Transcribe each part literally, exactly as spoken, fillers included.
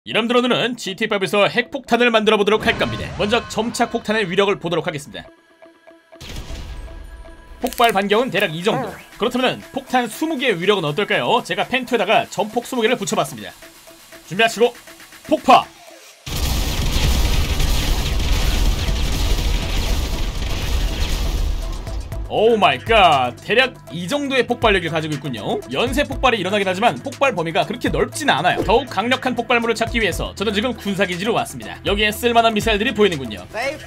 이름들 오늘은 지티파이브에서 핵폭탄을 만들어 보도록 할 겁니다. 먼저 점착 폭탄의 위력을 보도록 하겠습니다. 폭발 반경은 대략 이 정도. 그렇다면 폭탄 이십 개의 위력은 어떨까요? 제가 펜트에다가 전폭 이십 개를 붙여봤습니다. 준비하시고 폭파! 오 마이 갓, 대략 이 정도의 폭발력을 가지고 있군요. 연쇄 폭발이 일어나긴 하지만 폭발 범위가 그렇게 넓지는 않아요. 더욱 강력한 폭발물을 찾기 위해서 저는 지금 군사기지로 왔습니다. 여기에 쓸만한 미사일들이 보이는군요.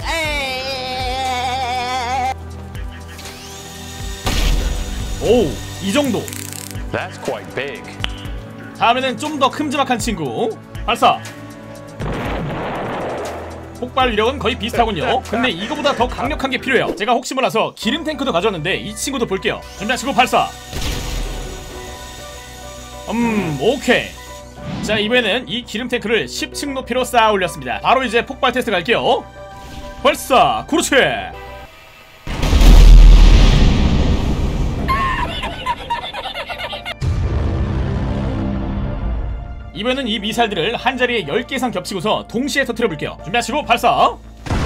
오, 이 정도. That's quite big. 다음에는 좀 더 큼지막한 친구 발사. 폭발 위력은 거의 비슷하군요. 근데 이거보다 더 강력한 게 필요해요. 제가 혹시 몰라서 기름 탱크도 가져왔는데 이 친구도 볼게요. 준비하시고 발사. 음 오케이. 자, 이번에는 이 기름 탱크를 십 층 높이로 쌓아 올렸습니다. 바로 이제 폭발 테스트 갈게요. 발사. 그렇지. 이번에는 이 미사일들을 한자리에 열 개 이상 겹치고서 동시에 터뜨려 볼게요. 준비하시고 발사.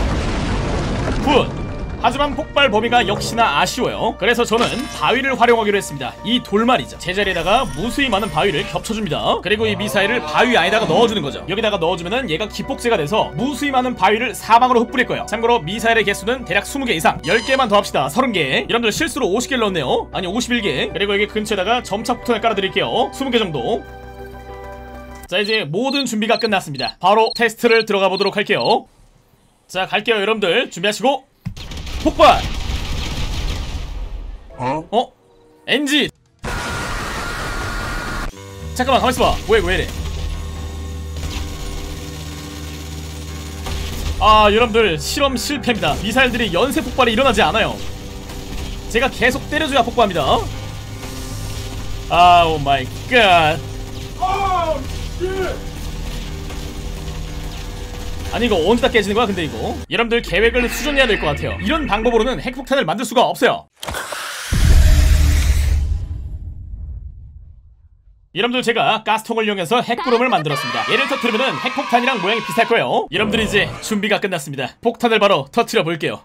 굿. 하지만 폭발 범위가 역시나 아쉬워요. 그래서 저는 바위를 활용하기로 했습니다. 이 돌말이죠. 제자리에다가 무수히 많은 바위를 겹쳐줍니다. 그리고 이 미사일을 바위 안에다가 넣어주는 거죠. 여기다가 넣어주면은 얘가 기폭제가 돼서 무수히 많은 바위를 사방으로 흩뿌릴 거예요. 참고로 미사일의 개수는 대략 이십 개 이상. 열 개만 더 합시다. 서른 개. 여러분들 실수로 오십 개를 넣었네요. 아니 오십일 개. 그리고 여기 근처에다가 점착 폭탄을 깔아드릴게요. 이십 개 정도. 자, 이제 모든 준비가 끝났습니다. 바로 테스트를 들어가 보도록 할게요. 자, 갈게요. 여러분들 준비하시고 폭발! 어? 어? 엔진! 잠깐만 가만있어봐. 왜, 왜 이래? 아, 여러분들 실험 실패입니다. 미사일들이 연쇄 폭발이 일어나지 않아요. 제가 계속 때려줘야 폭발합니다. 아, 오 마이 갓. 아니 이거 언제 깨지는 거야 근데 이거? 여러분들 계획을 수정해야 될 것 같아요. 이런 방법으로는 핵폭탄을 만들 수가 없어요. 여러분들 제가 가스통을 이용해서 핵구름을 만들었습니다. 얘를 터뜨리면 핵폭탄이랑 모양이 비슷할 거예요. 여러분들 이제 준비가 끝났습니다. 폭탄을 바로 터뜨려 볼게요.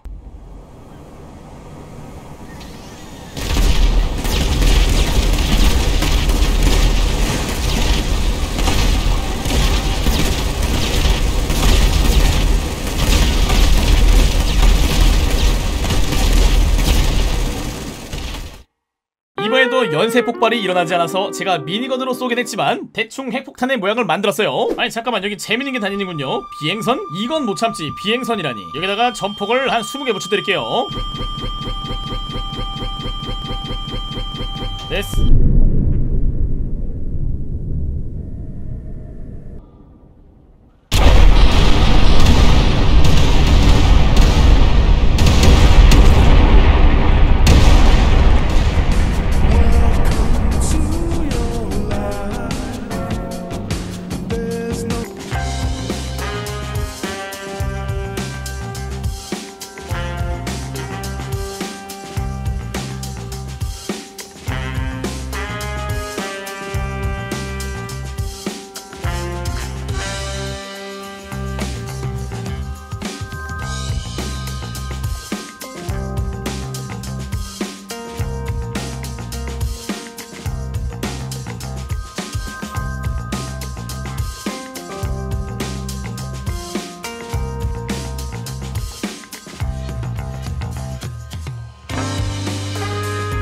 이번에도 연쇄 폭발이 일어나지 않아서 제가 미니건으로 쏘게 됐지만 대충 핵폭탄의 모양을 만들었어요. 아니 잠깐만, 여기 재밌는 게 다니는군요. 비행선? 이건 못 참지. 비행선이라니. 여기다가 전폭을 한 이십 개 붙여드릴게요. 됐어.